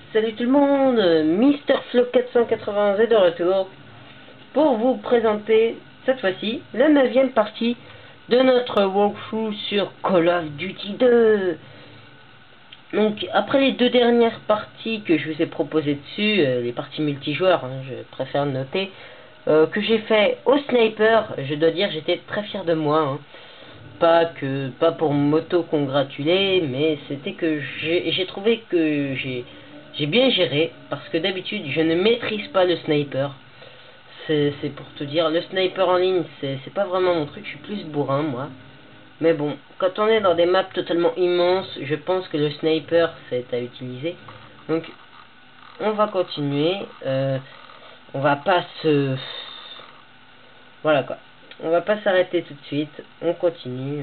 Salut tout le monde, Mister Flow 480 est de retour pour vous présenter cette fois-ci la 9e partie de notre walkthrough sur Call of Duty 2. Donc après les deux dernières parties que je vous ai proposées dessus, les parties multijoueurs, hein, je préfère noter, que j'ai fait au sniper, je dois dire j'étais très fier de moi, hein. Pas pour m'auto-congratuler, mais c'était que j'ai trouvé que j'ai bien géré, parce que d'habitude je ne maîtrise pas le sniper. C'est pour te dire, le sniper en ligne c'est pas vraiment mon truc, je suis plus bourrin moi. Mais bon, quand on est dans des maps totalement immenses, je pense que le sniper c'est à utiliser. Donc on va continuer, on va pas se... Voilà quoi. On va pas s'arrêter tout de suite, on continue.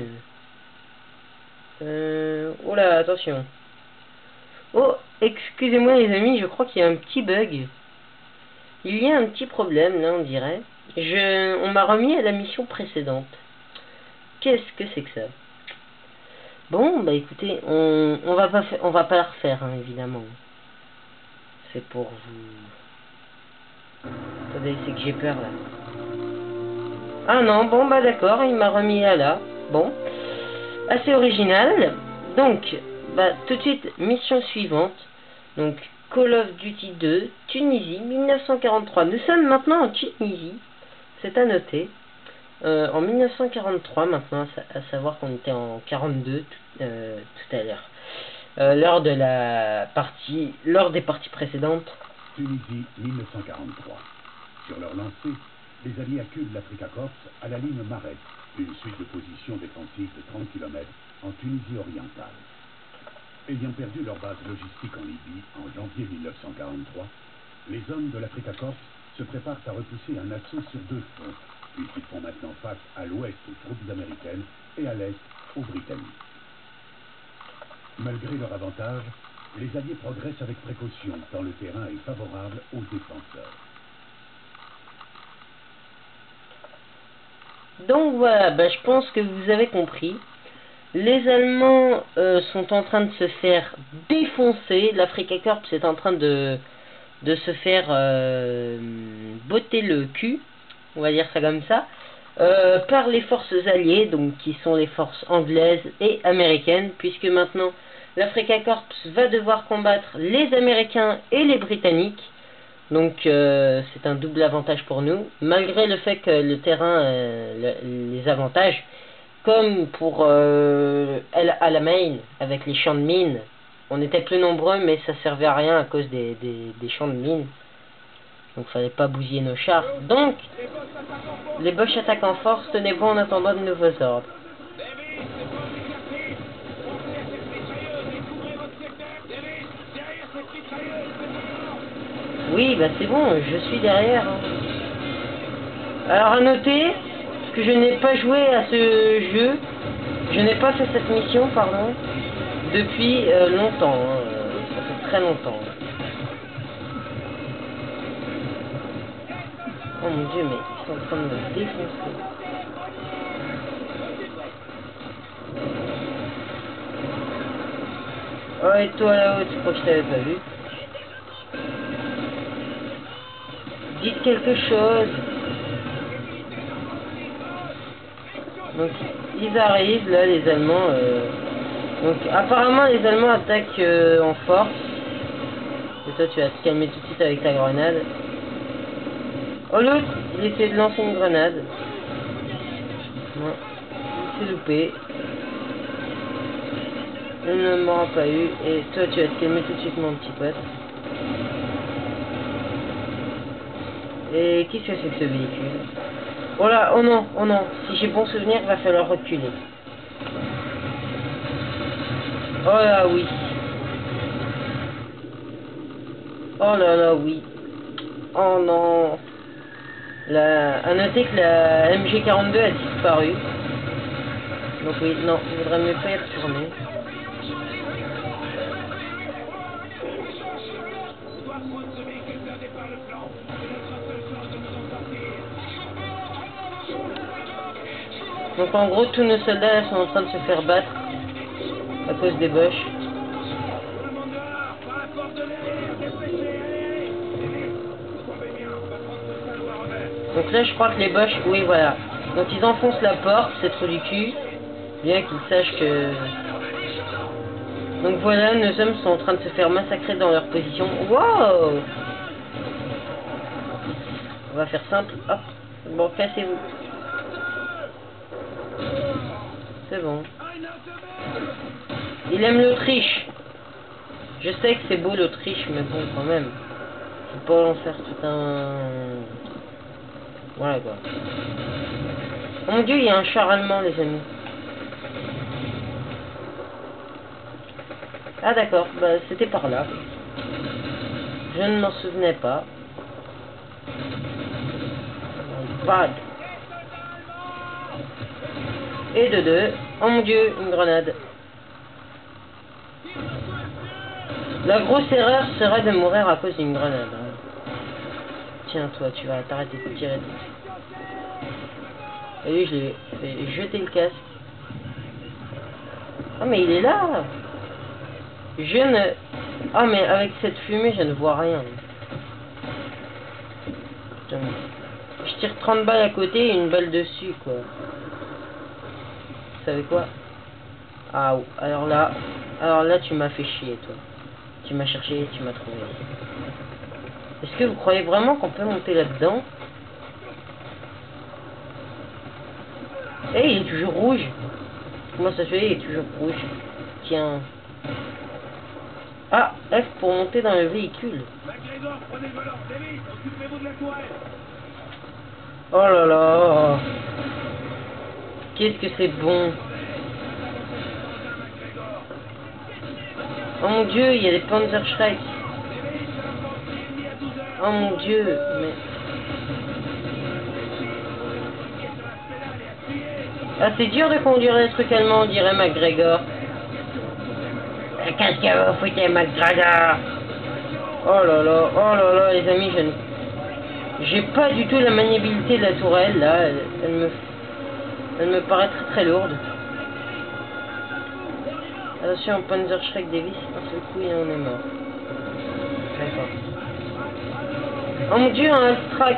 Oh là, attention. Oh, excusez-moi les amis, je crois qu'il y a un petit bug. Il y a un petit problème là, on dirait. On m'a remis à la mission précédente. Qu'est-ce que c'est que ça? Bon, bah écoutez, on va pas la refaire, hein, évidemment. C'est pour vous. Attendez, c'est que j'ai peur là. Ah non, bon bah d'accord, il m'a remis à là. Bon, assez original. Donc, bah tout de suite, mission suivante. Donc, Call of Duty 2, Tunisie, 1943. Nous sommes maintenant en Tunisie, c'est à noter. En 1943 maintenant, à savoir qu'on était en 42 tout à l'heure. Lors des parties précédentes. Tunisie, 1943. Sur leur lancée, les Alliés acculent l'Africa Corps à la ligne Marais, une suite de positions défensives de 30 km en Tunisie orientale. Ayant perdu leur base logistique en Libye en janvier 1943, les hommes de l'Africa Corps se préparent à repousser un assaut sur deux fronts, puisqu'ils font maintenant face à l'ouest aux troupes américaines et à l'est aux Britanniques. Malgré leur avantage, les Alliés progressent avec précaution, tant le terrain est favorable aux défenseurs. Donc voilà, bah, je pense que vous avez compris. Les Allemands sont en train de se faire défoncer. L'Africa Corps est en train de se faire botter le cul, on va dire ça comme ça, par les forces alliées, donc qui sont les forces anglaises et américaines, puisque maintenant l'Africa Corps va devoir combattre les Américains et les Britanniques. Donc c'est un double avantage pour nous, malgré le fait que le terrain les avantages, comme pour El Alamein avec les champs de mines. On était plus nombreux, mais ça servait à rien à cause des champs de mines. Donc fallait pas bousiller nos chars. Donc les Boches attaquent en force, tenez bon en attendant de nouveaux ordres. Oui, bah c'est bon, je suis derrière. Alors à noter, parce que je n'ai pas joué à ce jeu, je n'ai pas fait cette mission, pardon, depuis longtemps, hein, ça fait très longtemps. Oh mon dieu, mais ils sont en train de me défoncer. Oh, et toi là-haut, tu crois que je t'avais pas vu? Dites quelque chose. Donc ils arrivent là, les Allemands. Donc apparemment les Allemands attaquent en force. Et toi tu vas te calmer tout de suite avec ta grenade. Oh l'autre, il essaie de lancer une grenade. Non, il s'est loupé. Il ne m'aura pas eu. Et toi tu vas te calmer tout de suite mon petit pote. Et qu'est-ce que c'est que ce véhicule? Oh là, oh non, si j'ai bon souvenir, il va falloir reculer. Oh là, oui. Oh là là, oui. Oh non. À noter que la MG42 a disparu. Donc oui, non, il vaudrait mieux pas y retourner. Donc en gros, tous nos soldats sont en train de se faire battre à cause des Boches. Donc là, je crois que les Boches... Oui, voilà. Donc ils enfoncent la porte, c'est trop du cul. Bien qu'ils sachent que... Donc voilà, nos hommes sont en train de se faire massacrer dans leur position. Wow! On va faire simple. Hop. Bon, cassez-vous. C'est bon. Il aime l'Autriche. Je sais que c'est beau l'Autriche, mais bon, quand même. Faut pas en faire tout un... Voilà quoi. Oh mon dieu, il y a un char allemand, les amis. Ah d'accord, bah c'était par là. Je ne m'en souvenais pas. Bad. Et de deux. Oh mon dieu, une grenade. La grosse erreur serait de mourir à cause d'une grenade. Tiens toi, tu vas t'arrêter de tirer. Et lui, je lui ai jeté le casque. Ah mais il est là. Je ne... Ah mais avec cette fumée, je ne vois rien. Putain. Je tire 30 balles à côté et une balle dessus, quoi. Vous savez quoi? Ah, alors là, tu m'as fait chier, toi. Tu m'as cherché, tu m'as trouvé. Est-ce que vous croyez vraiment qu'on peut monter là-dedans? Eh, il est toujours rouge. Comment ça se fait, il est toujours rouge? Tiens. Ah, F pour monter dans le véhicule. Oh là là. Qu'est-ce que c'est bon. Oh mon dieu, il y a des Panzerschreck. Oh mon dieu, mais... Ah, c'est dur de conduire des trucs allemands, dirait McGregor. Qu'est-ce que vous foutez, McGregor? Oh là là, les amis, j'ai pas du tout la maniabilité de la tourelle, là. Elle me paraît très très lourde. Attention, Panzerschreck Davis, un seul coup et on est mort. D'accord. Oh mon dieu, un Astrak.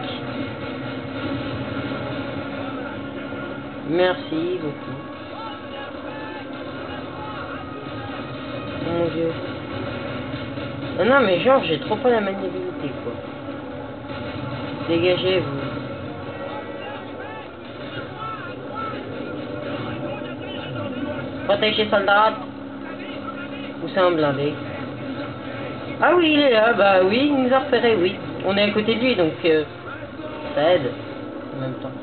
Merci beaucoup. Oh mon dieu. Ah non mais genre j'ai trop pas la maniabilité quoi. Dégagez vous. Protégez soldat. Où c'est un blindé? Ah oui il est là, bah oui il nous a repéré, oui. On est à côté de lui donc ça aide en même temps.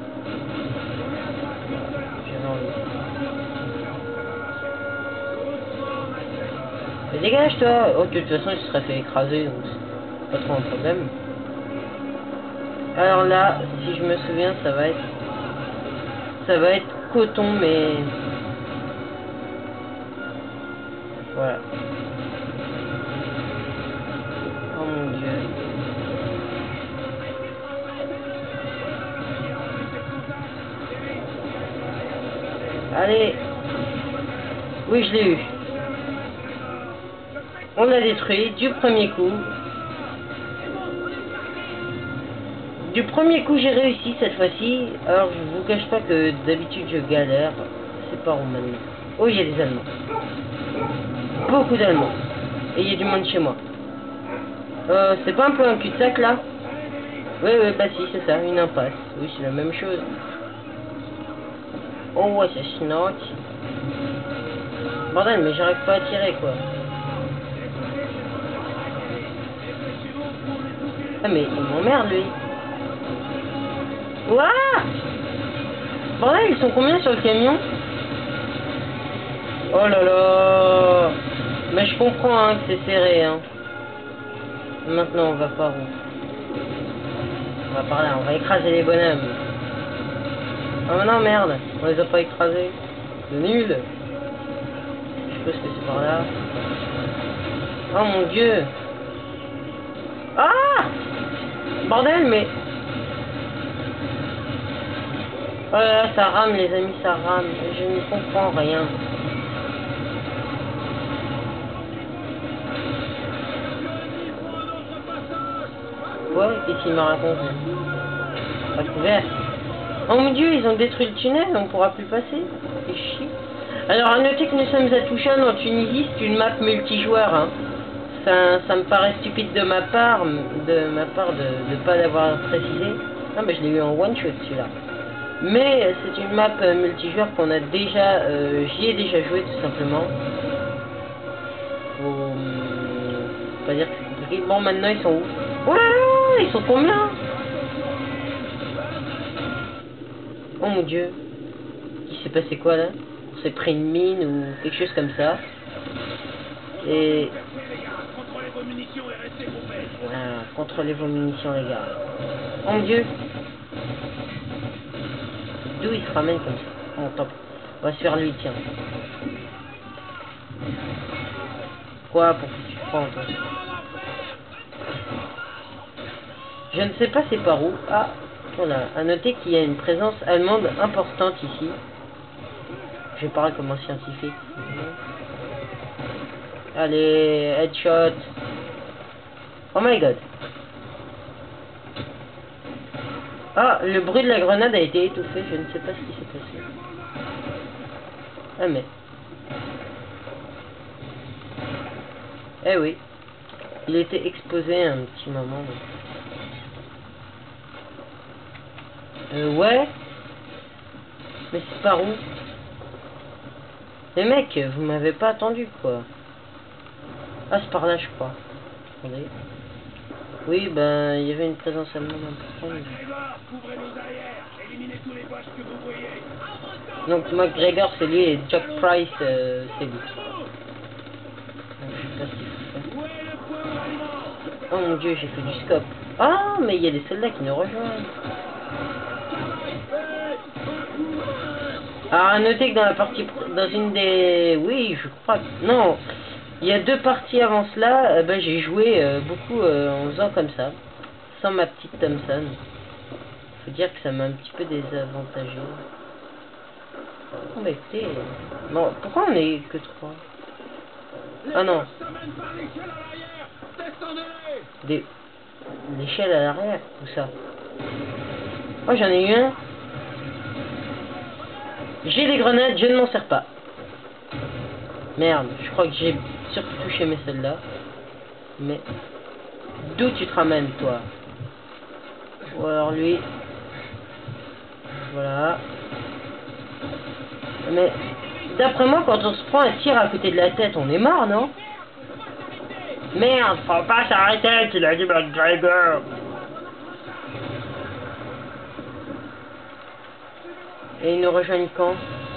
Mais dégage toi. Oh de toute façon il se serait fait écraser donc c'est pas trop un problème. Alors là si je me souviens ça va être coton mais voilà. Oh mon dieu. Allez. Oui je l'ai eu. On l'a détruit du premier coup. Du premier coup j'ai réussi cette fois-ci. Alors je vous cache pas que d'habitude je galère. C'est pas Romain. Oh il y a des Allemands. Beaucoup d'Allemands. Et il y a du monde chez moi. C'est pas un peu un cul-de-sac là? Oui bah si c'est ça, une impasse. Oui c'est la même chose. Oh ouais c'est schnock. Bordel mais j'arrive pas à tirer quoi. Ah mais il m'emmerde lui. Ouah. Bordel ils sont combien sur le camion? Oh là là. Mais je comprends hein, que c'est serré hein. Maintenant on va par où? On va par là, on va écraser les bonhommes. Oh non merde, on les a pas écrasés. C'est nul. Je suppose que c'est par là. Oh mon dieu. Ah! Bordel mais... Oh là là, ça rame les amis, ça rame. Je ne comprends rien. Quoi? Qu'est-ce qu'il m'a raconté? Pas couvert. Oh mon dieu, ils ont détruit le tunnel, on pourra plus passer. C'est chier. Alors à noter que nous sommes à Touchane en Tunisie, c'est une map multijoueur. Hein. Ça me paraît stupide de ma part de pas l'avoir précisé. Non mais je l'ai eu en one shot celui-là. Mais c'est une map multijoueur qu'on a déjà, j'y ai déjà joué tout simplement. Faut pas dire que c'est compliqué. Bon maintenant ils sont où? Oh là là, ils sont combien? Oh mon dieu. Il s'est passé quoi là? On s'est pris une mine ou quelque chose comme ça. Et... voilà, contrôlez vos munitions les gars. Oh mon dieu. D'où il se ramène comme ça? Bon, top. On va se faire lui, tiens. Quoi? Pour que tu prends toi? Je ne sais pas c'est par où. Ah, voilà. À noter qu'il y a une présence allemande importante ici. Je parle comme un scientifique. Allez, headshot. Oh my god. Ah, le bruit de la grenade a été étouffé. Je ne sais pas ce qui s'est passé. Ah mais... eh oui. Il était exposé un petit moment. Ouais. Mais c'est par où? Les mecs, vous m'avez pas attendu quoi. Ah, c'est par là je crois. Attendez. Oui, ben, il y avait une présence allemande importante. Donc McGregor c'est lui et Jack Price c'est lui. Oh mon dieu, j'ai fait du scope. Ah, mais il y a des soldats qui nous rejoignent. Alors à noter que dans la partie, dans une des, oui, je crois, non, il y a 2 parties avant cela, ben, j'ai joué beaucoup en faisant comme ça, sans ma petite Thompson. Faut dire que ça m'a un petit peu désavantagé. Oh bah écoutez, bon, pourquoi on est que 3? Ah non. L'échelle à l'arrière, où ça? Oh, j'en ai eu un. J'ai des grenades, je ne m'en sers pas. Merde, je crois que j'ai surtout touché mes soldats. Mais d'où tu te ramènes, toi? Ou alors lui. Voilà. Mais d'après moi, quand on se prend un tir à côté de la tête, on est mort, non? Merde, faut pas s'arrêter, qu'il a dit McGregor. Et ils nous rejoignent quand?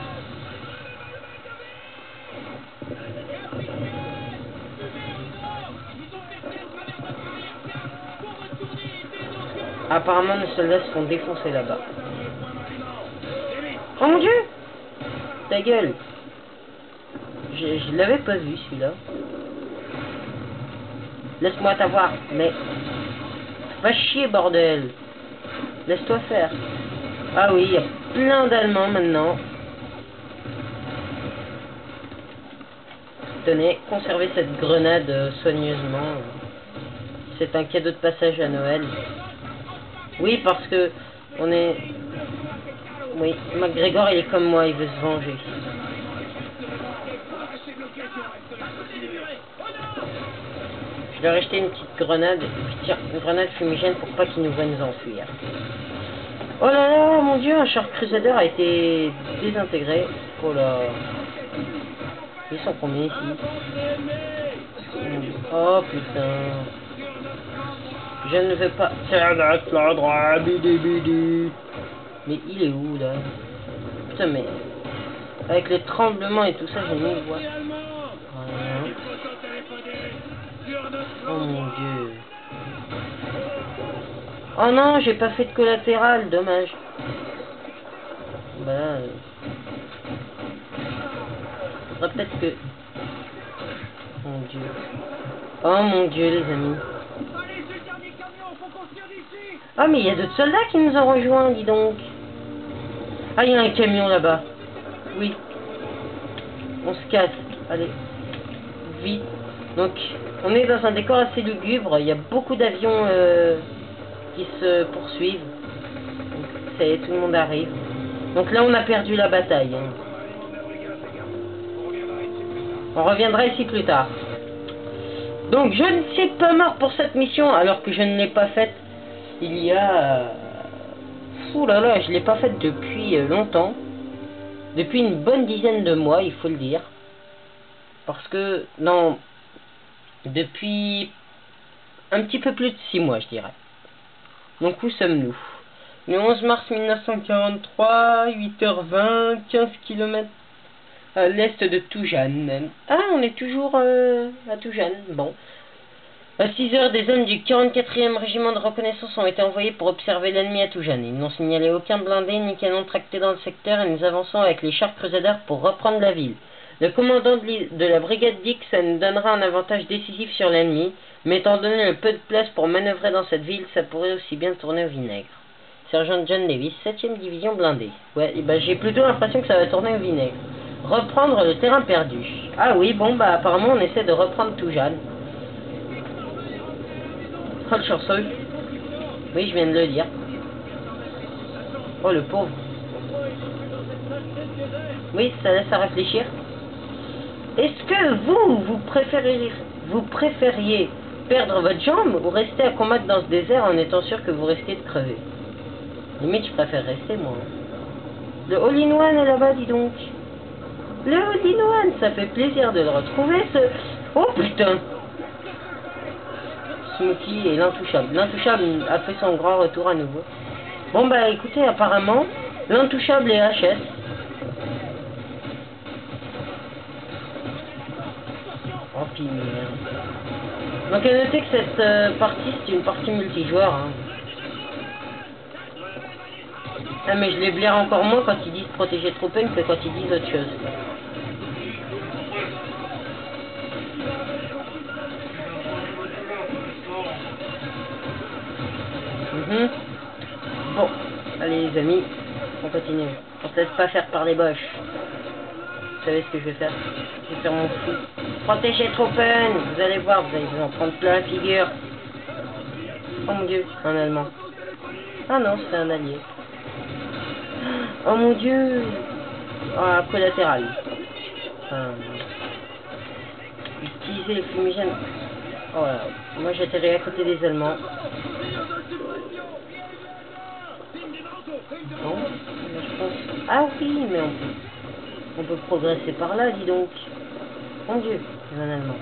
Apparemment, nos soldats se font défoncer là-bas. Oh mon dieu! Ta gueule! Je l'avais pas vu celui-là. Laisse-moi t'avoir, mais... va chier, bordel! Laisse-toi faire. Ah oui, il y a plein d'Allemands maintenant. Tenez, conservez cette grenade soigneusement. C'est un cadeau de passage à Noël. Oui, parce que on est... oui, McGregor il est comme moi, il veut se venger. Je vais acheter une petite grenade, et puis tiens, une grenade fumigène pour pas qu'ils nous voient nous enfuir. Oh là là, mon dieu, un Shark Crusader a été désintégré. Oh là. Ils sont combien ici? Oh putain. Je ne veux pas... tiens, reste là, droit, bidi bidi. Mais il est où là? Putain mais... avec les tremblements et tout ça, je n'y vois. Voilà. Oh mon dieu. Oh non, j'ai pas fait de collatéral, dommage. Bah là... faudra peut-être que... mon dieu. Oh mon dieu les amis. Ah mais il y a d'autres soldats qui nous ont rejoints, dis donc. Ah il y a un camion là-bas. Oui. On se casse. Allez. Vite. Donc on est dans un décor assez lugubre. Il y a beaucoup d'avions qui se poursuivent. ça y est, tout le monde arrive. Donc là, on a perdu la bataille. Hein. On reviendra ici plus tard. Donc, je ne suis pas mort pour cette mission, alors que je ne l'ai pas faite il y a... Ouh là là, je ne l'ai pas faite depuis longtemps. Depuis une bonne dizaine de mois, il faut le dire. Parce que, non, depuis un petit peu plus de 6 mois, je dirais. Donc, où sommes-nous? Le 11 mars 1943, 8h20, 15 km à l'est de Toujane. Ah, on est toujours à Toujane, bon. À 6h, des hommes du 44e régiment de reconnaissance ont été envoyés pour observer l'ennemi à Toujane. Ils n'ont signalé aucun blindé ni canon tracté dans le secteur et nous avançons avec les chars Crusader pour reprendre la ville. Le commandant de la brigade dit que ça nous donnera un avantage décisif sur l'ennemi, mais étant donné le peu de place pour manœuvrer dans cette ville, ça pourrait aussi bien tourner au vinaigre. Sergent John Davis, 7e division blindée. Ouais, et bah, j'ai plutôt l'impression que ça va tourner au vinaigre. Reprendre le terrain perdu. Ah oui, bon, bah apparemment on essaie de reprendre Toujane. Oh le chanceux. Oui, je viens de le dire. Oh le pauvre. Oui, ça laisse à réfléchir. Est-ce que vous préfériez perdre votre jambe ou rester à combattre dans ce désert en étant sûr que vous restiez de crever? Limite, je préfère rester, moi. Le all-in-one est là-bas, dis donc. Le all-in-one, ça fait plaisir de le retrouver, ce... Oh, putain. Smokey et l'Intouchable. L'Intouchable a fait son grand retour à nouveau. Bon, bah, écoutez, apparemment, l'Intouchable est HS. Oh, puis... Donc, à noter que cette partie, c'est une partie multijoueur, hein. Ah mais je les blaire encore moins quand ils disent protéger Tropen que quand ils disent autre chose. Bon, allez les amis, on continue. On se laisse pas faire par les boches. Vous savez ce que je vais faire? Je vais faire mon fou. Protéger Tropen, vous allez voir, vous allez vous en prendre plein la figure. Oh mon dieu, un Allemand. Ah non, c'est un allié. Oh mon dieu. Ah, collatéral. Utiliser les fumigènes. Oh là, moi j'atterris à côté des Allemands. Bon, je pense... Ah oui, mais on peut progresser par là, dis donc. Mon dieu, c'est un Allemand.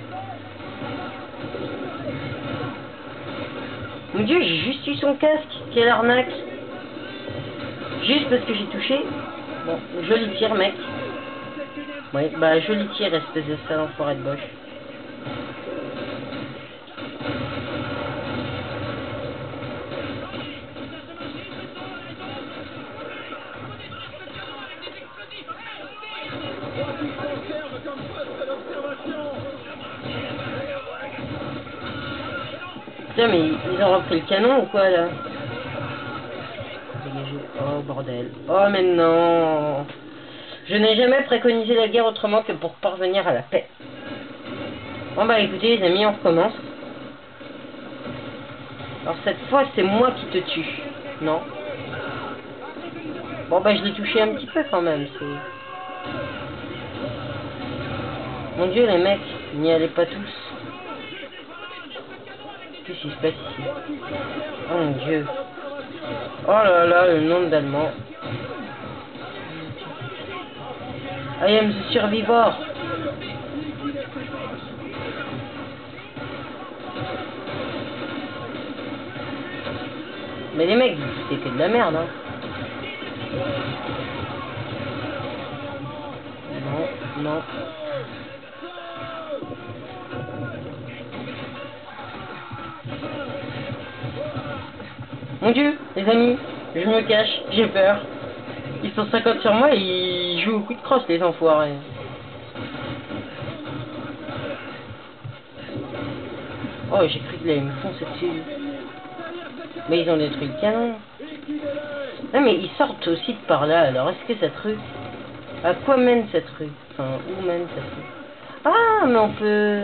Mon dieu, j'ai juste eu son casque. Quelle arnaque. Juste parce que j'ai touché. Bon, joli tir, mec. Ouais, bah joli tir, espèce de sale enfoiré de boche. Putain, mais ils ont repris le canon ou quoi là? Oh bordel. Oh mais non. Je n'ai jamais préconisé la guerre autrement que pour parvenir à la paix. Bon bah écoutez les amis, on recommence. Alors cette fois c'est moi qui te tue. Non. Bon bah je l'ai touché un petit peu quand même. Mon dieu les mecs, n'y allez pas tous. Qu'est-ce qui se passe ici? Oh mon dieu. Oh là là, le nombre d'Allemands. I am the survivor. Mais les mecs, c'est que de la merde, hein. Non, non. Mon dieu, les amis, je me cache, j'ai peur. Ils sont 50 sur moi et ils jouent au coup de crosse, les enfoirés. Oh, j'ai cru qu'ils allaient me foncer dessus. Mais ils ont détruit le canon. Non, mais ils sortent aussi de par là, alors est-ce que cette rue... À quoi mène cette rue? Enfin, où mène cette rue? Ah, mais on peut...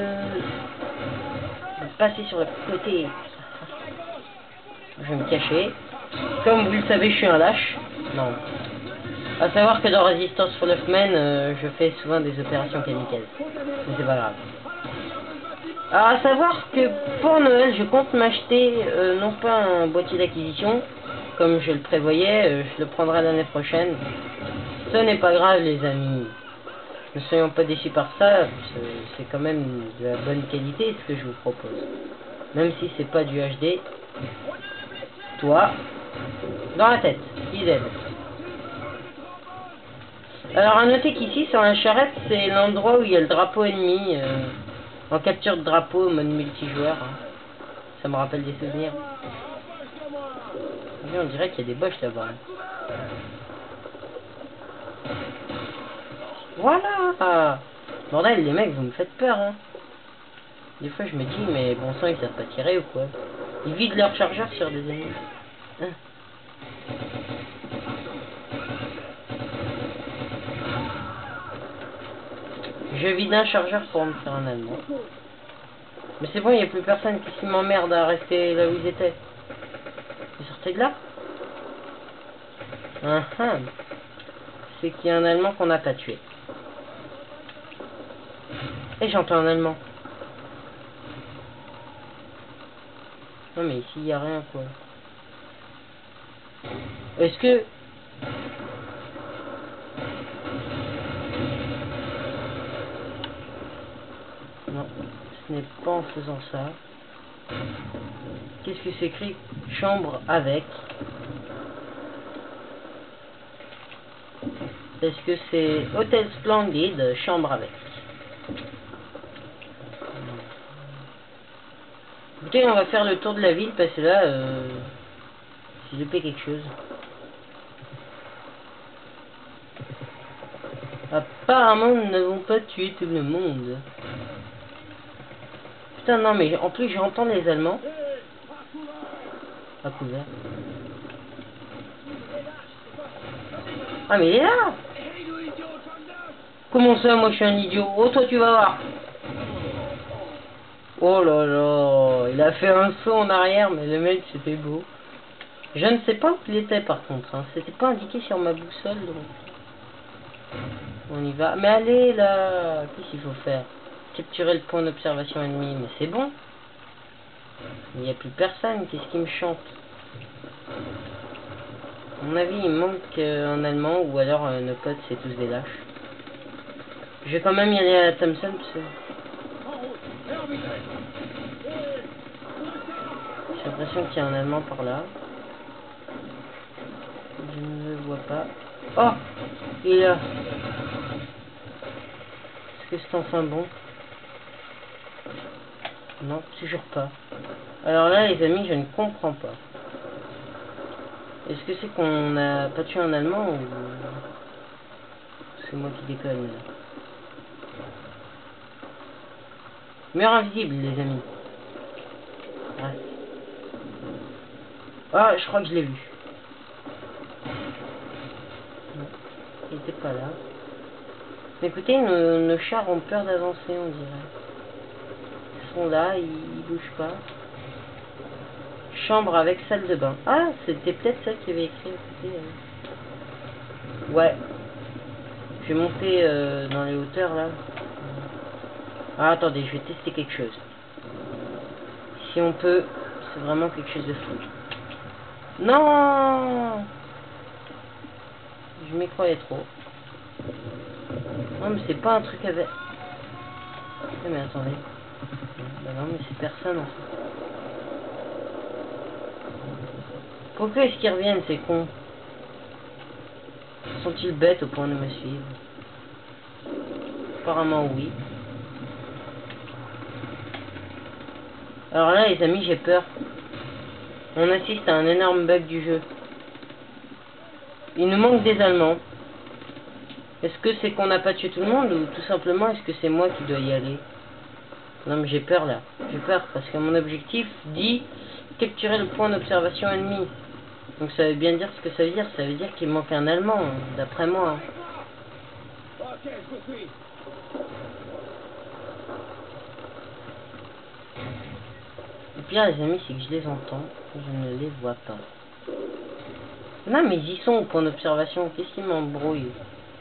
passer sur le côté. Je vais me cacher. Comme vous le savez, je suis un lâche. Non. À savoir que dans Resistance for Love Men, je fais souvent des opérations kamikazes. Mais c'est pas grave. Alors à savoir que pour Noël, je compte m'acheter non pas un boîtier d'acquisition, comme je le prévoyais, je le prendrai l'année prochaine. Ce n'est pas grave les amis. Ne soyons pas déçus par ça, c'est quand même de la bonne qualité ce que je vous propose. Même si c'est pas du HD. Toi, dans la tête, idem. Alors à noter qu'ici sur la charrette, c'est l'endroit où il y a le drapeau ennemi, en capture de drapeau, mode multijoueur. Hein. Ça me rappelle des souvenirs. Oui, on dirait qu'il y a des boches là-bas. Voilà. Bordel, les mecs, vous me faites peur, hein. Des fois, je me dis, mais bon sang, ils savent pas tirer ou quoi? Ils vident leur chargeur sur des ennemis. Hein. Je vide un chargeur pour me faire un allemand. Mais c'est bon, il n'y a plus personne. Qu'est-ce qui m'emmerde à rester là où ils étaient? Ils sortaient de là? C'est qu'il y a un allemand qu'on n'a pas tué. Et j'entends un allemand. Non mais ici il n'y a rien quoi. Est-ce que... Non, ce n'est pas en faisant ça. Qu'est-ce que c'est écrit? Chambre avec. Est-ce que c'est Hôtel Splendide, chambre avec? Écoutez, on va faire le tour de la ville parce que là, j'ai loupé quelque chose. Apparemment, nous n'avons pas tué tout le monde. Putain, non, mais en plus, j'entends les Allemands. À couvert. Ah, mais il est là! Comment ça, moi je suis un idiot? Oh, toi, tu vas voir! Oh là là, il a fait un saut en arrière, mais le mec c'était beau. Je ne sais pas où il était par contre, hein. C'était pas indiqué sur ma boussole donc. On y va. Mais allez là, qu'est-ce qu'il faut faire? Capturer le point d'observation ennemi, mais c'est bon. Il n'y a plus personne, qu'est-ce qui me chante? À mon avis, il manque un allemand ou alors nos potes c'est tous des lâches. Je vais quand même y aller à Thompson parce que... J'ai l'impression qu'il y a un allemand par là. Je ne le vois pas. Oh! Il est là. Est-ce que c'est enfin bon? Non, toujours pas. Alors là, les amis, je ne comprends pas. Est-ce que c'est qu'on n'a pas tué un allemand ou... C'est moi qui déconne là. Mur invisible, les amis. Ouais. Ah, je crois que je l'ai vu. Non, il était pas là. Mais écoutez, nos chars ont peur d'avancer, on dirait. Ils sont là, ils bougent pas. Chambre avec salle de bain. Ah, c'était peut-être celle qui avait écrit. Écoutez, ouais. Je vais monter dans les hauteurs là. Ah, attendez, je vais tester quelque chose. Si on peut, c'est vraiment quelque chose de fou. Non! Je m'y croyais trop. Non, mais c'est pas un truc avec... Eh, mais attendez. Bah non, mais c'est personne en fait. Pourquoi est-ce qu'ils reviennent, ces cons? Sont-ils bêtes au point de me suivre? Apparemment oui. Alors là, les amis, j'ai peur. On assiste à un énorme bug du jeu. Il nous manque des Allemands. Est-ce que c'est qu'on n'a pas tué tout le monde ou tout simplement est-ce que c'est moi qui dois y aller? Non mais j'ai peur là. J'ai peur parce que mon objectif dit capturer le point d'observation ennemi. Donc ça veut bien dire ce que ça veut dire. Ça veut dire qu'il manque un Allemand, hein, d'après moi. Hein. Le pire les amis c'est que je les entends, je ne les vois pas. Non, mais ils y sont, point d'observation. Qu'est-ce qui m'embrouille?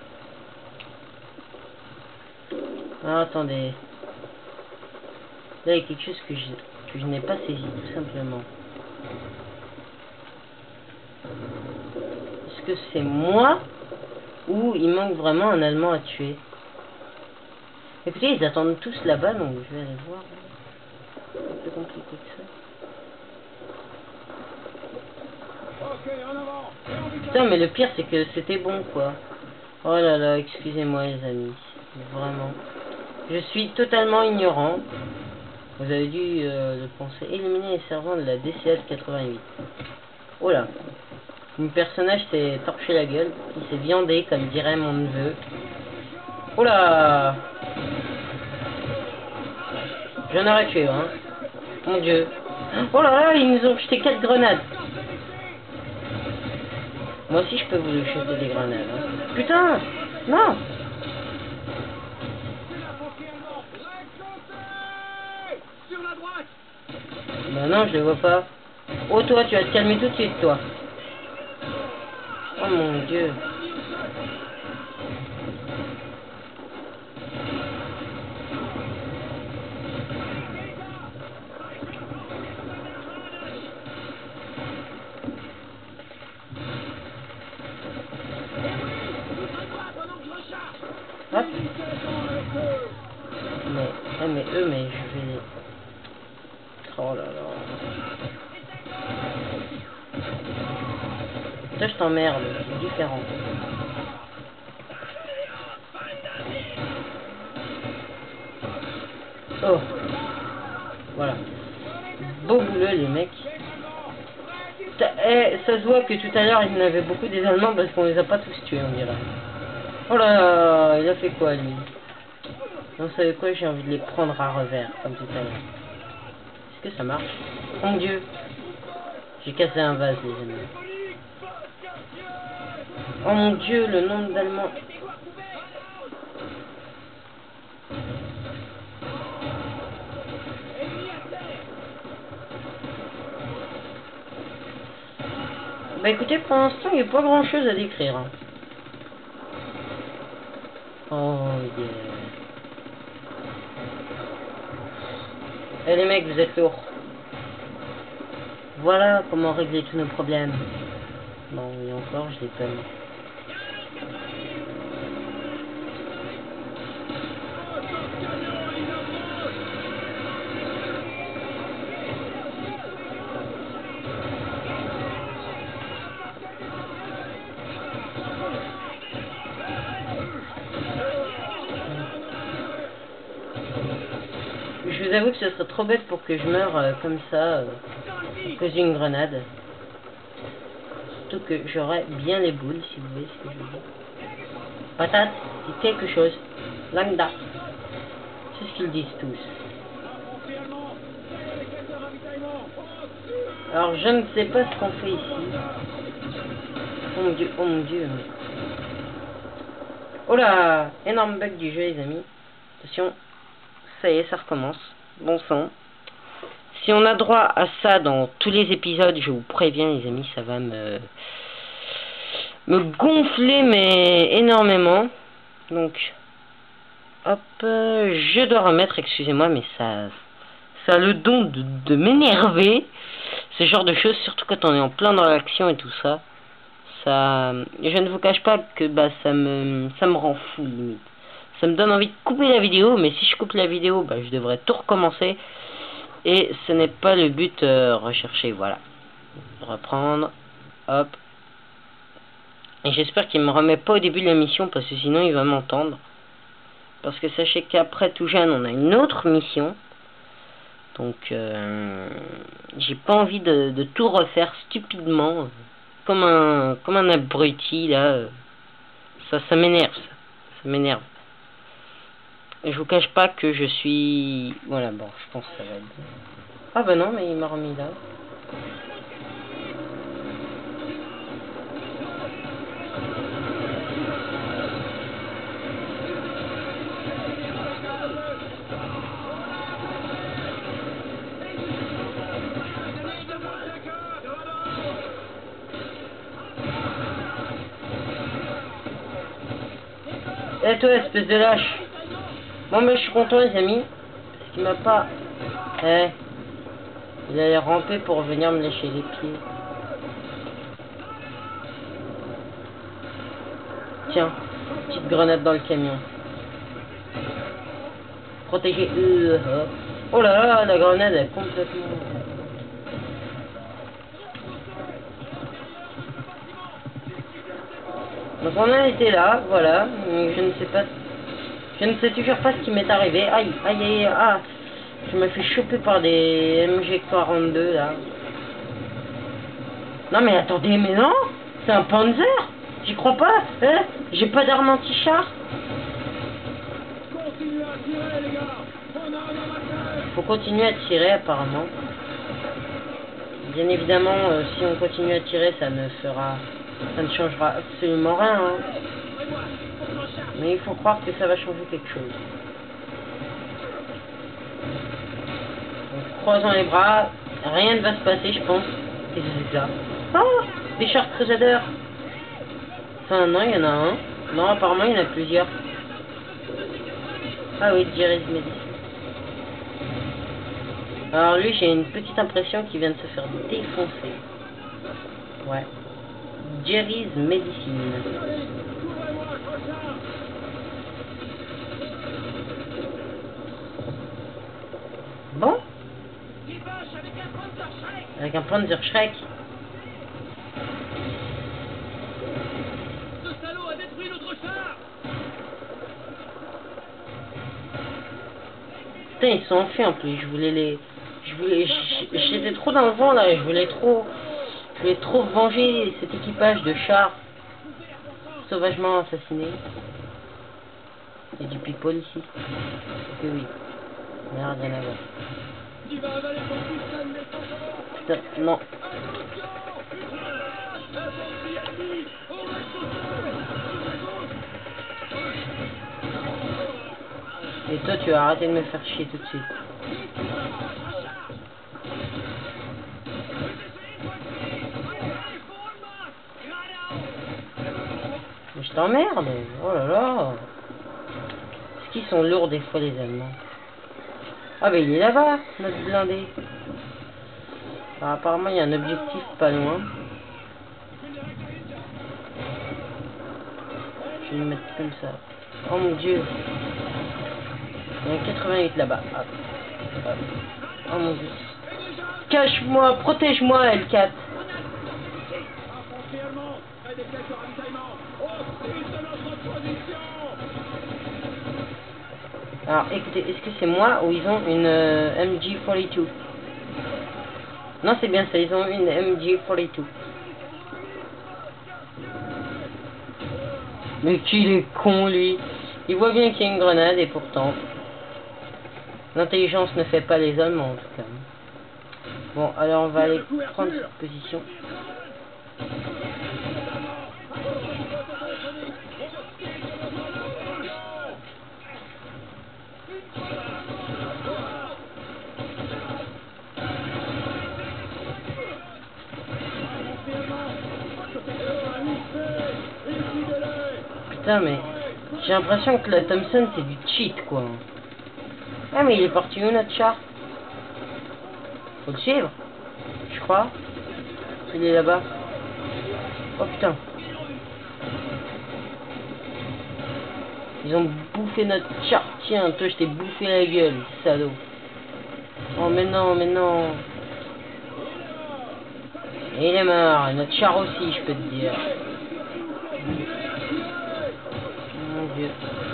Ah, attendez. Là, il y a quelque chose que je n'ai pas saisi, tout simplement. Est-ce que c'est moi ou il manque vraiment un Allemand à tuer? Écoutez, ils attendent tous là-bas, donc je vais aller voir. C'est un peu compliqué que ça. Putain, mais le pire, c'est que c'était bon, quoi. Oh là là, excusez-moi, les amis. Vraiment. Je suis totalement ignorant. Vous avez dû le penser. Éliminer les servants de la DCA de 88. Oh là. Mon personnage s'est torché la gueule. Il s'est viandé, comme dirait mon neveu. Oh là. J'en aurais tué, hein. Mon dieu. Oh là là, ils nous ont jeté 4 grenades. Moi aussi, je peux vous jeter des grenades. Hein. Putain. Non. Bah non, je les vois pas. Oh toi, tu vas te calmer tout de suite, toi. Oh mon dieu. Hop. Mais je vais... Oh là là. Ça, je t'emmerde, c'est différent. Oh. Voilà. Beau boulot, les mecs. Ça se voit que tout à l'heure, il y en avait beaucoup des Allemands parce qu'on les a pas tous tués, on dirait. Oh là là, il a fait quoi, lui? Vous savez quoi, j'ai envie de les prendre à revers, comme tout à l'heure. Est-ce que ça marche? Oh mon dieu. J'ai cassé un vase, les amis. Oh mon dieu, le nombre d'Allemands. Bah écoutez, pour l'instant, il n'y a pas grand chose à décrire. Hein. Oh yeah. Eh les mecs, vous êtes lourds. Voilà comment régler tous nos problèmes. Bon, et encore, je déconne. Je vous avoue que ce serait trop bête pour que je meure comme ça à cause d'une grenade. Surtout que j'aurais bien les boules, si vous voyez ce que je veux dire. Patate, c'est quelque chose. Langda. C'est ce qu'ils disent tous. Alors je ne sais pas ce qu'on fait ici. Oh mon dieu, oh mon dieu. Oh là, énorme bug du jeu les amis. Attention, ça y est, ça recommence. Bon sang. Si on a droit à ça dans tous les épisodes, je vous préviens les amis, ça va me gonfler mais énormément. Donc, hop, je dois remettre, excusez-moi, mais ça a le don de m'énerver. Ce genre de choses, surtout quand on est en plein dans l'action et tout ça. Je ne vous cache pas que bah ça me rend fou limite. Ça me donne envie de couper la vidéo, mais si je coupe la vidéo, bah je devrais tout recommencer. Et ce n'est pas le but recherché, voilà. Reprendre, hop. Et j'espère qu'il me remet pas au début de la mission, parce que sinon il va m'entendre. Parce que sachez qu'après tout jeune, on a une autre mission. Donc, j'ai pas envie de tout refaire stupidement. Comme un abruti, là. Ça m'énerve, ça. Ça m'énerve. Et je vous cache pas que je suis... Voilà, bon, je pense que ça va être... Ah bah non, mais il m'a remis là. Eh toi, espèce de lâche. Bon, mais je suis content, les amis. Parce qu'il m'a pas... Eh. Il allait ramper pour venir me lécher les pieds. Tiens, petite grenade dans le camion. Protégé. Oh là là, la grenade est complètement... Donc on a été là, voilà. Je ne sais pas... Je ne sais toujours pas ce qui m'est arrivé. Aïe, aïe, aïe, ah. Je me fais choper par des MG42 là. Non mais attendez, mais non. C'est un Panzer. J'y crois pas. Hein, j'ai pas d'arme anti-char. Faut continuer à tirer apparemment. Bien évidemment, si on continue à tirer, ça ne changera absolument rien. Hein. Mais il faut croire que ça va changer quelque chose. Donc, croisons les bras, rien ne va se passer, je pense. Qu'est-ce que c'est ça? Oh, des chars crusaders. Enfin, non, il y en a un. Non, apparemment, il y en a plusieurs. Ah oui, Jerry's Medicine. Alors lui, j'ai une petite impression qu'il vient de se faire défoncer. Ouais. Jerry's Medicine. Bon. Avec un Panzer Shrek. Ce salaud a détruit notre char. Putain, ils sont enfuis en plus. J'étais trop dans le vent là. Je voulais trop venger cet équipage de chars sauvagement assassinés. Il y a du people ici. Que oui. Merde, rien à voir. Putain, non. Et toi, tu vas arrêter de me faire chier tout de suite. Mais je t'emmerde. Oh là là. Est-ce qu'ils sont lourds des fois, les Allemands? Ah bah il est là-bas, notre blindé. Alors, apparemment il y a un objectif pas loin. Je vais le mettre comme ça. Oh mon dieu. Il y a un 88 là-bas. Ah. Ah. Oh mon dieu. Cache-moi, protège-moi L4. Alors écoutez, est-ce que c'est moi ou ils ont une MG42? Non, c'est bien ça, ils ont une MG42. Mais qu'il est con lui. Il voit bien qu'il y a une grenade et pourtant l'intelligence ne fait pas les hommes en tout cas. Bon, alors on va aller prendre cette position. Putain, mais j'ai l'impression que la Thompson c'est du cheat quoi. Ah mais il est parti où notre char? Faut le suivre, je crois. Il est là-bas. Oh putain. Ils ont bouffé notre char. Tiens, toi je t'ai bouffé la gueule, salaud. Oh mais non, mais non. Et il est mort, notre char aussi je peux te dire. Mon dieu.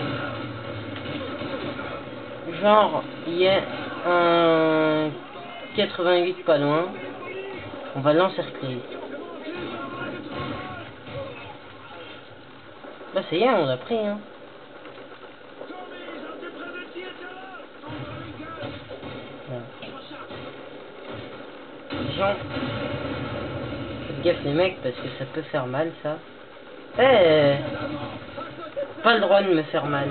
Genre, il y a un 88 pas loin. On va l'encercler. Bah ça y est, on l'a pris hein. Voilà. Gens, faites gaffe les mecs parce que ça peut faire mal ça. Eh, pas le droit de me faire mal.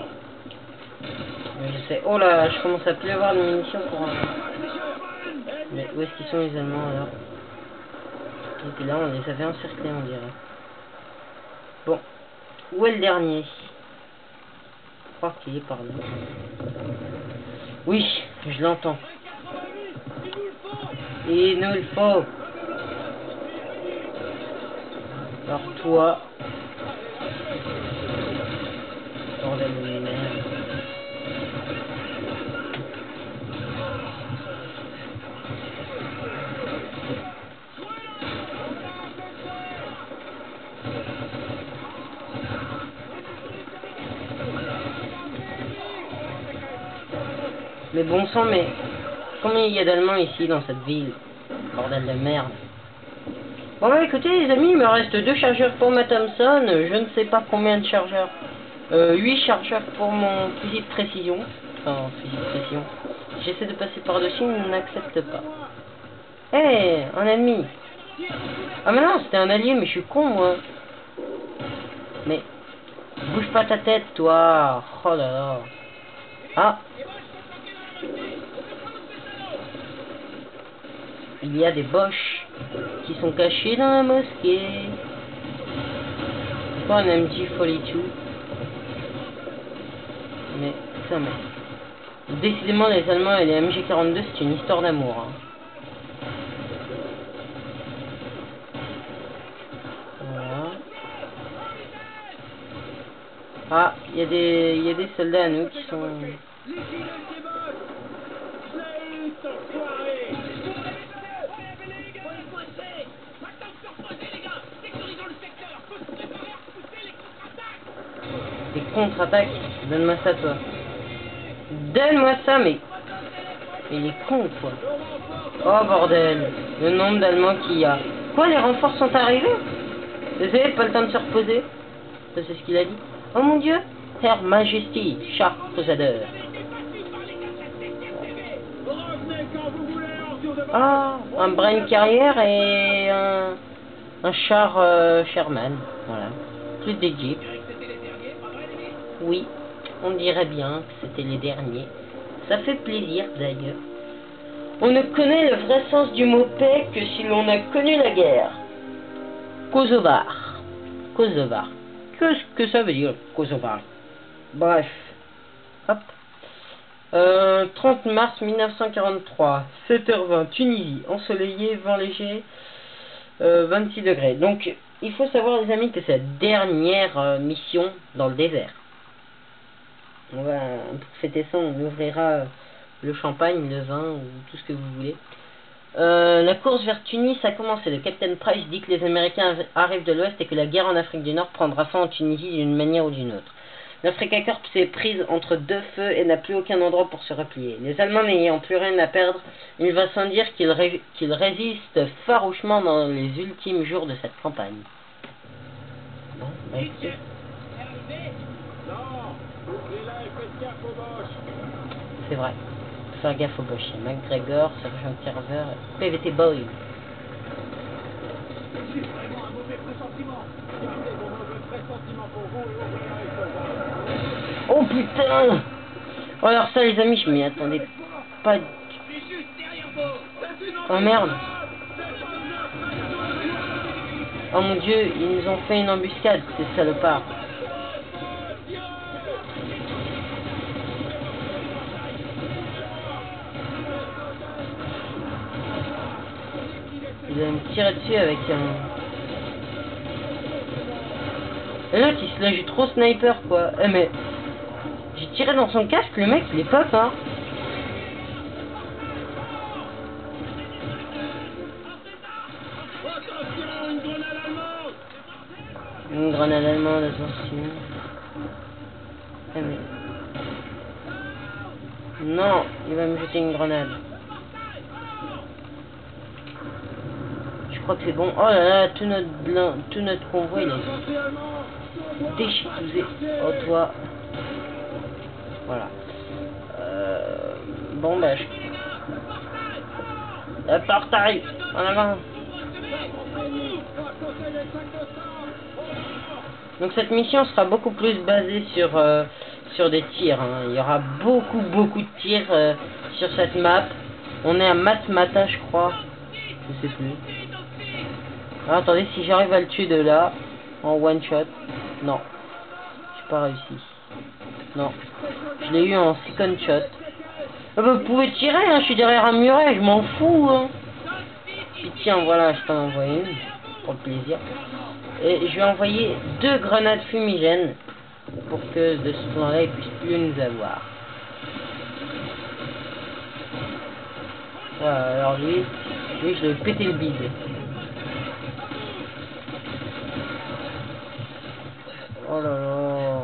Mais je sais. Oh là, je commence à plus avoir de munitions pour un... Mais où est-ce qu'ils sont les Allemands alors? Et puis là on les avait encerclés on dirait. Bon, où est le dernier? crois qu'il est par là. Oui, je l'entends. Il nous le faut. Alors toi... Bordel de merde. Mais bon sang, mais combien il y a d'Allemands ici dans cette ville? Bordel de merde. Bon bah écoutez les amis, il me reste 2 chargeurs pour ma Thompson, je ne sais pas combien de chargeurs. 8 chargeurs pour mon fusil de précision. Enfin, fusil de précision. J'essaie de passer par-dessus, il n'accepte pas. Eh, hey, un ennemi. Ah mais non, c'était un allié, mais je suis con moi. Mais, bouge pas ta tête toi. Oh là là. Ah. Il y a des boches qui sont cachés dans la mosquée. C'est pas un MG42. Mais ça mais. Décidément les Allemands et les MG42 c'est une histoire d'amour. Hein. Voilà. Ah, il y a des soldats à nous qui sont. Des contre-attaques. Donne-moi ça toi. Donne-moi ça mais il est con quoi. Oh bordel. Le nombre d'Allemands qu'il y a. Quoi, les renforts sont arrivés? Désolé, pas le temps de se reposer. Ça c'est ce qu'il a dit. Oh mon dieu. Her Majesty, char crusader. Ah, un brain carrier et un char Sherman. Voilà. Plus des jeeps. Oui, on dirait bien que c'était les derniers. Ça fait plaisir d'ailleurs. On ne connaît le vrai sens du mot paix que si l'on a connu la guerre. Kosovar. Kosovar. Qu'est-ce que ça veut dire, Kosovar? Bref. Hop. 30 mars 1943. 7h20. Tunisie. Ensoleillé, vent léger. 26 degrés. Donc, il faut savoir les amis que c'est la dernière mission dans le désert. On va, pour fêter ça, on ouvrira le champagne, le vin ou tout ce que vous voulez. La course vers Tunis a commencé. Le capitaine Price dit que les Américains arrivent de l'Ouest et que la guerre en Afrique du Nord prendra fin en Tunisie d'une manière ou d'une autre. L'Africa Corps est prise entre deux feux et n'a plus aucun endroit pour se replier. Les Allemands n'ayant plus rien à perdre, il va sans dire qu'ils résistent farouchement dans les ultimes jours de cette campagne. Bon, bah, c'est vrai. Faut faire gaffe aux Bosch. McGregor, Sergent Carver, PVT Boy. J'ai vraiment un mauvais pressentiment. Gardez vos mauvais pressentiments pour vous et ouvrirez les soldats. Oh putain! Oh, alors ça les amis, je m'y attendais pas. Oh merde! Oh mon dieu, ils nous ont fait une embuscade, ces salopards. Il va me tirer dessus avec un... Et l'autre il se la joue trop sniper quoi. Eh mais... J'ai tiré dans son casque, le mec il est pas fort. Une grenade allemande, attention. Eh mais... Non, il va me jeter une grenade. Je crois que c'est bon. Oh là là, tout notre convoi il est déchiqueté. Oh toi. Voilà. Bon bah la porte arrive. En avant. Donc cette mission sera beaucoup plus basée sur des tirs. Hein. Il y aura beaucoup de tirs sur cette map. On est à Matmata je crois. Je sais plus. Ah, attendez, si j'arrive à le tuer de là, en one shot. Non, j'ai pas réussi. Non. Je l'ai eu en second shot. Ah bah, vous pouvez tirer, hein, je suis derrière un muret, je m'en fous, hein. Puis tiens, voilà, je t'en envoie une, pour le plaisir. Et je vais envoyer 2 grenades fumigènes, pour que de ce plan-là, ils puissent plus nous avoir. Voilà, alors lui, je vais péter le bide. Oh là là.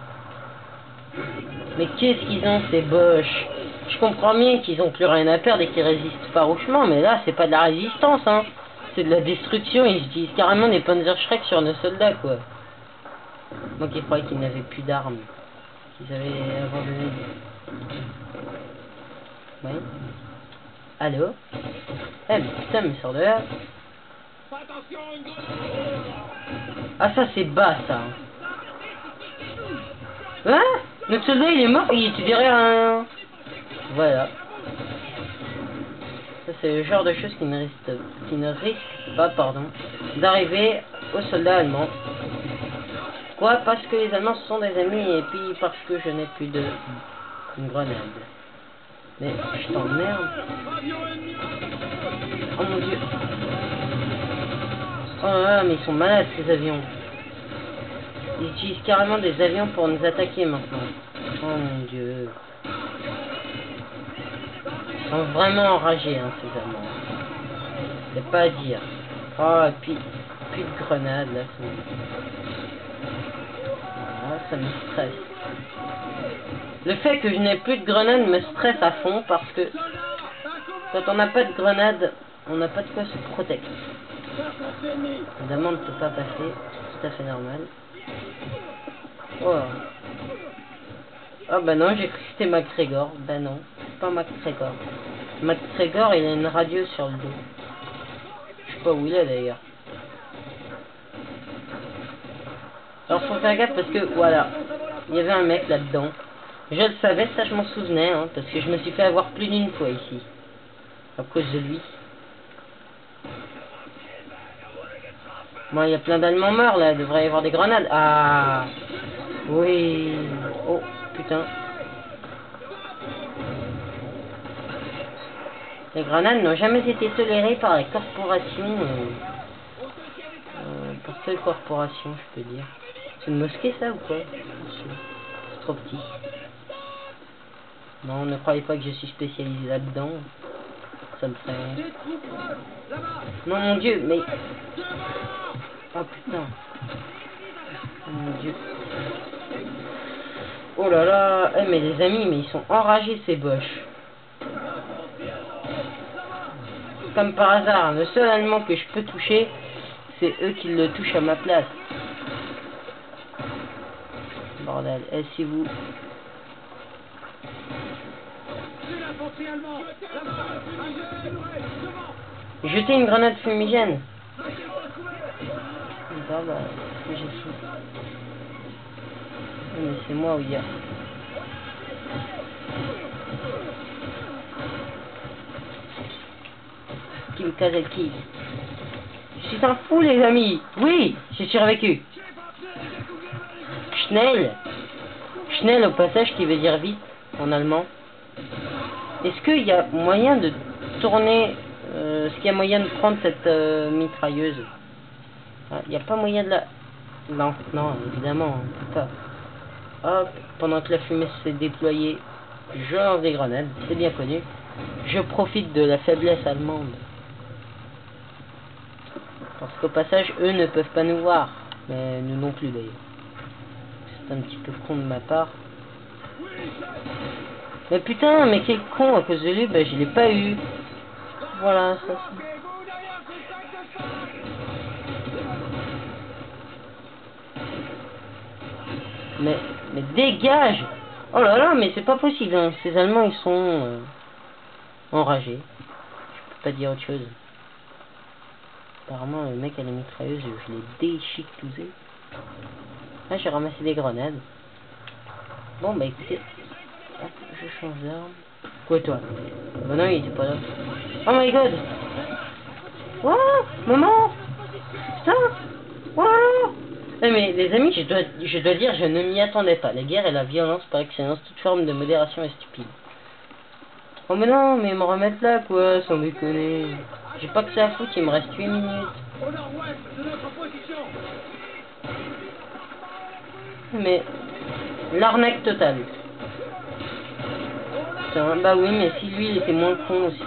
Mais qu'est-ce qu'ils ont, ces boches? Je comprends bien qu'ils ont plus rien à perdre et qu'ils résistent farouchement, mais là, c'est pas de la résistance, hein. C'est de la destruction. Ils utilisent carrément des Panzerschreck sur nos soldats, quoi. Moi qui croyais qu'ils n'avaient plus d'armes. Qu'ils avaient abandonné. Oui. Allô? Eh, mais putain, mais sors de là. Ah, ça, c'est bas, ça. Hein? Notre soldat, il est mort, il était derrière un... Voilà. Ça, c'est le genre de choses qui ne risquent pas, pardon, d'arriver aux soldats allemands. Quoi? Parce que les Allemands sont des amis et puis parce que je n'ai plus de grenade. Mais je t'emmerde. Oh mon dieu. Oh là là, mais ils sont malades ces avions. Ils utilisent carrément des avions pour nous attaquer maintenant. Oh mon dieu. Ils sont vraiment enragés, hein, ces Allemands. C'est pas à dire. Oh, et puis, plus de grenades, là. Voilà, ça me stresse. Le fait que je n'ai plus de grenades me stresse à fond parce que quand on n'a pas de grenades, on n'a pas de quoi se protéger. Évidemment, on ne peut pas passer, c'est tout à fait normal. Oh. Ah bah non, j'ai cru que c'était MacGregor. Bah non, c'est pas MacGregor. MacGregor, il a une radio sur le dos. Je sais pas où il est d'ailleurs. Alors faut faire gaffe parce que voilà, il y avait un mec là-dedans. Je le savais, ça je m'en souvenais, hein, parce que je me suis fait avoir plus d'une fois ici. À cause de lui. Bon, il y a plein d'Allemands morts là, il devrait y avoir des grenades. Ah oui. Oh putain. Les grenades n'ont jamais été tolérées par les corporations. Par quelle corporation, je peux dire? C'est une mosquée ça ou quoi? C'est trop petit. Non, ne croyez pas que je suis spécialisé là-dedans. Ça me ferait... Non, mon dieu, mais... Oh putain. Oh mon dieu. Oh là là. Eh, mais les amis, mais ils sont enragés ces boches. Comme par hasard, le seul Allemand que je peux toucher, c'est eux qui le touchent à ma place. Bordel, et si vous... Jetez une grenade fumigène. Ah bah, j'ai fait. Mais c'est moi où il y a. Kim Kazaki. Je suis un fou les amis. Oui, j'ai survécu. Schnell. Schnell au passage qui veut dire vite en allemand. Est-ce qu'il y a moyen de tourner... est-ce qu'il y a moyen de prendre cette mitrailleuse? Il n'y a pas moyen de la... Non, non, évidemment, on peut pas. Hop, pendant que la fumée s'est déployée, je lance des grenades, c'est bien connu. Je profite de la faiblesse allemande. Parce qu'au passage, eux ne peuvent pas nous voir. Mais nous non plus d'ailleurs. C'est un petit peu con de ma part. Mais putain, mais quel con, à cause de lui, bah je l'ai pas eu. Voilà, ça c'est... Mais dégage! Oh là là, mais c'est pas possible, hein. Ces Allemands, ils sont enragés. Je peux pas dire autre chose. Apparemment, le mec à la mitrailleuse, je l'ai déchiquetousé. Là, j'ai ramassé des grenades. Bon, bah écoutez, hop, je change d'arme. Quoi, toi? Bah non, il était pas là. Oh my god! What? Maman! Putain! What? Mais les amis, je dois dire, je ne m'y attendais pas. La guerre et la violence par excellence, toute forme de modération est stupide. Oh mais non, mais me remettre là quoi, sans déconner. J'ai pas que ça à foutre, il me reste 8 minutes. Au nord-ouest de notre position. Mais l'arnaque totale. Putain, bah oui, mais si lui il était moins con aussi.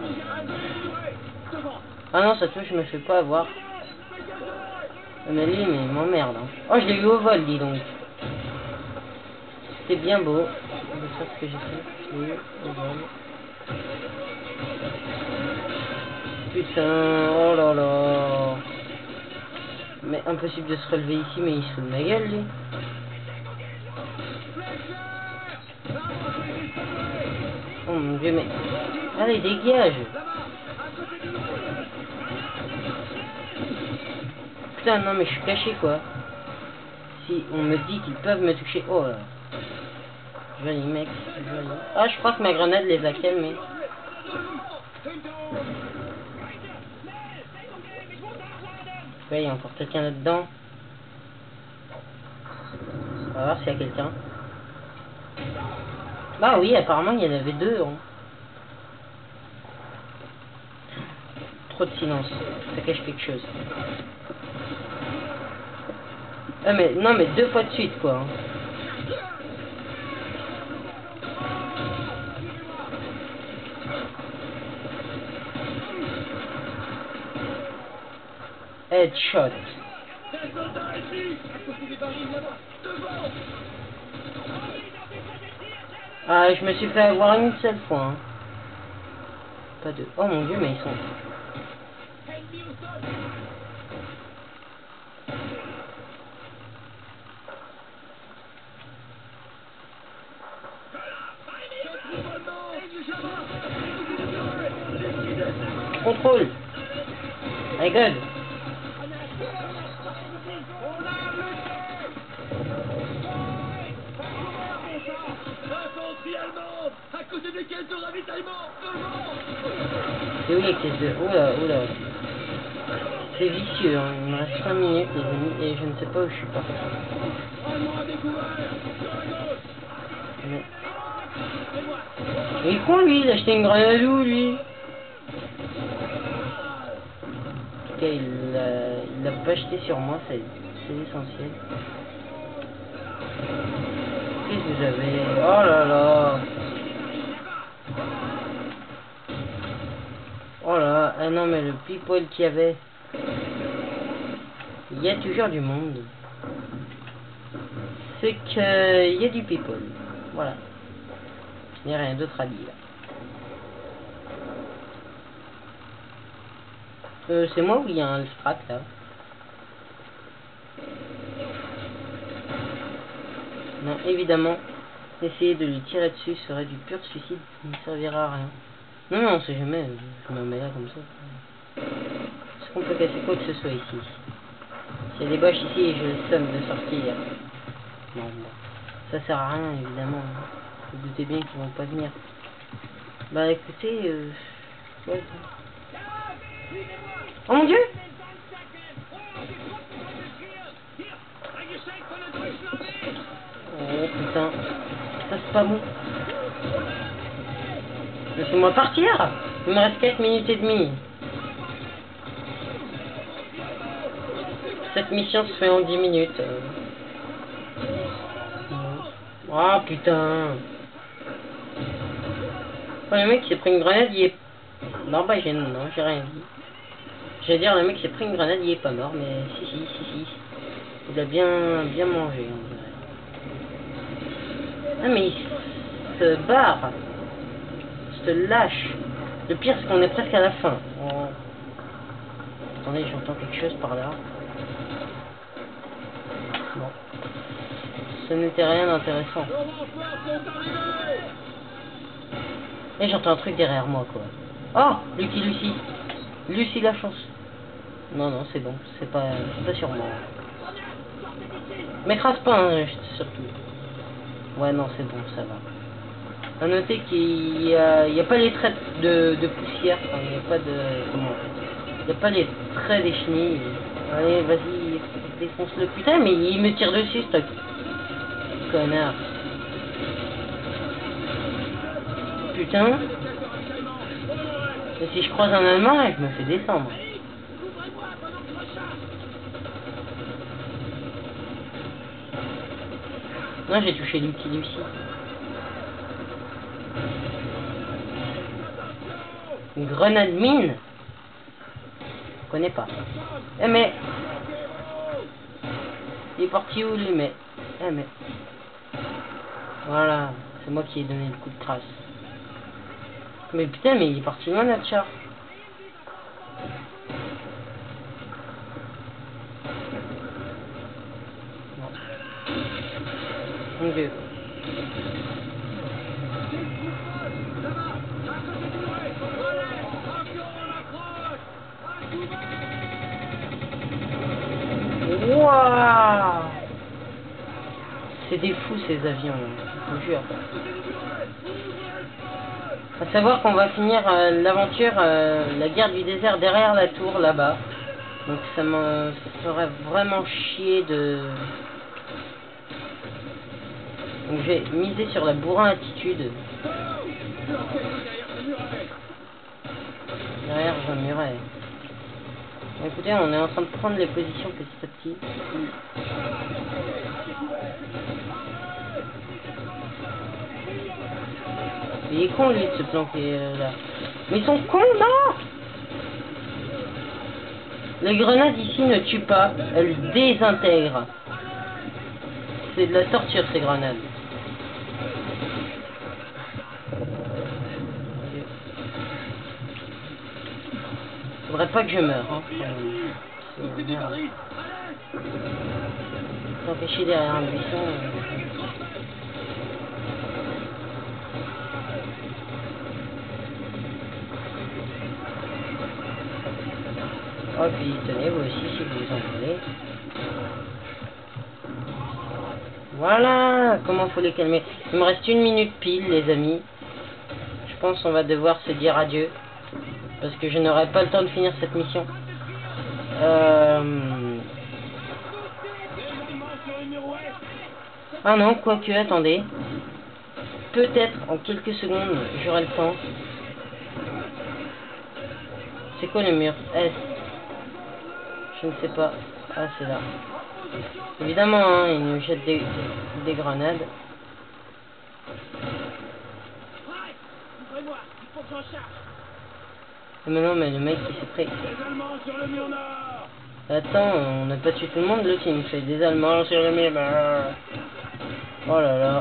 Ah non, ça touche, je me fais pas avoir. Mais lui, mais il m'emmerde. Hein. Oh, je l'ai eu au vol, dis donc. C'était bien beau. Je vais faire ce que j'ai fait. Je l'ai eu au vol. Putain, oh là là. Mais impossible de se relever ici, mais il se fout de ma gueule, lui. Oh mon dieu, mais... Allez, dégage. Putain, non, mais je suis caché, quoi. Si on me dit qu'ils peuvent me toucher... Oh là. Joli, mec. Joli. Ah, je crois que ma grenade les a calmés. Ouais, il y a encore quelqu'un là-dedans. On va voir s'il y a quelqu'un. Bah oui, apparemment, il y en avait deux. Hein. Trop de silence. Ça cache quelque chose. Ah mais non, mais 2 fois de suite, quoi. Hein. Headshot. Ah, je me suis fait avoir une seule fois. Hein. Pas deux. Oh mon dieu, mais ils sont... Contrôle. My God. À côté des caisses de ravitaillement. C'est où les caisses de... Oula, oula. C'est vicieux, hein. Il me reste 5 minutes, les amis, et je ne sais pas où je suis parti. Mais... Il est con, lui, il a acheté une grenade où, lui? En tout cas, il l'a pas acheté sur moi, c'est l'essentiel. Qu'est-ce que vous avez? Oh là là! Oh là, ah non mais le people qu'il y avait. Il y a toujours du monde. C'est que il y a du people. Voilà. Il n'y a rien d'autre à dire. C'est moi ou il y a un strat là? Non, évidemment, essayer de lui tirer dessus serait du pur suicide, ça ne servira à rien. Non, non, on sait jamais, je me mets là comme ça. Est-ce qu'on peut casser quoi que ce soit ici? S'il y a des boches ici, j'ai le seum de sortir. Non, bon. Ça sert à rien, évidemment. Vous vous doutez bien qu'ils vont pas venir. Bah écoutez, ouais. Oh mon dieu! Oh putain, ça c'est pas bon. Laissez-moi partir. Il me reste 4 minutes et demie. Cette mission se fait en 10 minutes. Oh putain. Oh, le mec s'est pris une grenade, il est... Non bah non, j'ai rien dit. J'allais dire, le mec s'est pris une grenade, il est pas mort, mais si. Il a bien mangé, on dirait. Ah mais il se barre. Se lâche. Le pire c'est qu'on est presque à la fin. Oh. Attendez, j'entends quelque chose par là. Bon. Ce n'était rien d'intéressant. Et j'entends un truc derrière moi quoi. Oh, Lucie la chance. Non, c'est bon, c'est pas sur moi. M'écrase pas, hein, surtout. Ouais, non, c'est bon, ça va. À noter qu'il y a pas les traits de poussière, il n'y a pas de... Comment? Il n'y a pas les traits des chenilles. Allez, vas-y. Défonce-le, putain, mais il me tire dessus, ce connard. Putain. Et si je croise un Allemand, là, je me fais descendre. Non, j'ai touché l'outil Lucie. Une grenade mine. Je connais pas. Eh mais... Il est parti où lui, mais... Eh mais... Voilà, c'est moi qui ai donné le coup de crasse. Mais putain, mais il est parti loin notre char. Non. Mon Dieu. Wouah! C'est des fous ces avions, je vous jure. À savoir qu'on va finir l'aventure, la guerre du désert derrière la tour là-bas. Donc ça me ferait vraiment chier de... Donc j'ai misé sur la bourrin attitude. Derrière un muret. Écoutez, on est en train de prendre les positions petit à petit. Il est con lui de se planquer là. Mais ils sont cons, non! Les grenades ici ne tuent pas, elles désintègrent. C'est de la torture ces grenades. Faudrait pas que je meure. Hein. S'empêcher derrière un buisson. Oh, puis tenez, vous aussi, si vous en voulez. Voilà, comment faut les calmer. Il me reste 1 minute pile, les amis. Je pense qu'on va devoir se dire adieu. Parce que je n'aurai pas le temps de finir cette mission. Ah non, quoique, attendez. Peut-être, en quelques secondes, j'aurai le temps. C'est quoi le mur S? Je ne sais pas. Ah, c'est là. Évidemment, hein, il nous jette des grenades. Mais non, mais le mec il s'est pris. Attends, on n'a pas tué tout le monde, l'autre il nous fait des Allemands sur le mur. Oh là là.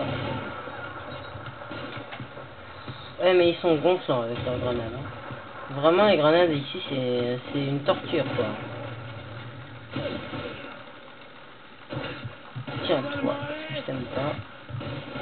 Ouais, mais ils sont gonflants avec leurs grenades. Hein. Vraiment, les grenades ici, c'est une torture, quoi. Tiens, toi, je t'aime pas.